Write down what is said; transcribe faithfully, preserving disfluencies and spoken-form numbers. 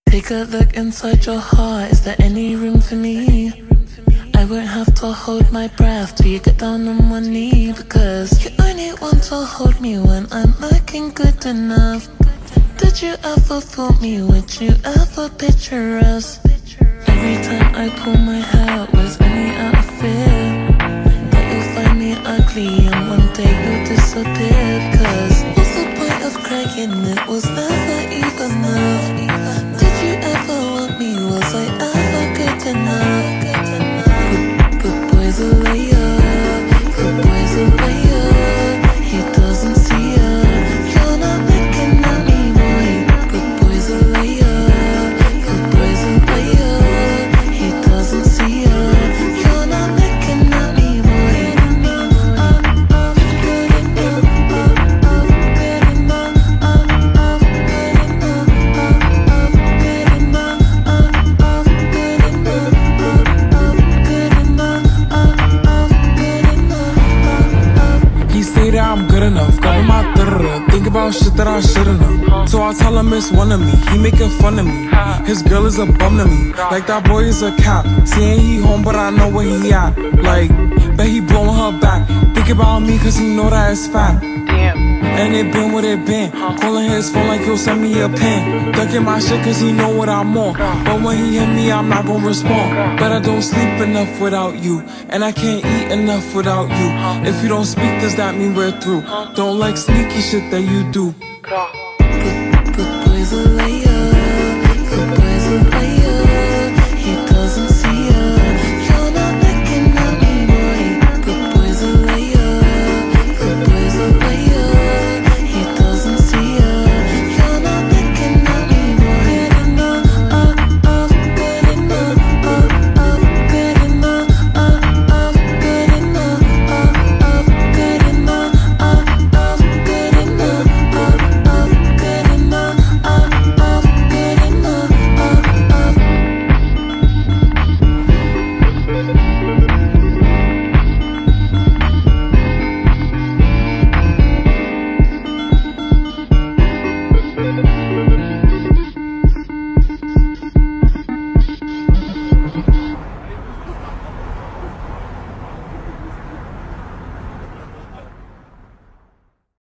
Take a look inside your heart, is there any room for me? I won't have to hold my breath till you get down on one knee, because you only want to hold me when I'm looking good enough. Did you ever fool me? Would you ever picture us? Every time I pull my hair, was only out of fear that you'll find me ugly and one day you'll disappear. Because what's the point of crying? It was never even enough. Did you ever want me? Was I ever good enough? But, but boy's a liar, but boy's a liar. He doesn't see her. You're not looking at me, boy. But boy's a liar, but boy's a liar. He doesn't see her. You're not looking at me, boy. I'm good enough, cover my da-da-da. Think about shit that I should've known. So I tell him it's one of me, he making fun of me. His girl is a bum to me, like that boy is a cat. Saying he home but I know where he at. Like, bet he blowing her back. Think about me cause he know that it's fat. And it been what it been. Calling his phone like he'll send me a pin. Ducking my shit cause he know what I'm on. But when he hit me I'm not gon' respond. But I don't sleep enough without you, and I can't eat enough without you. If you don't speak, does that mean we're through? Don't like sneaky shit that you do.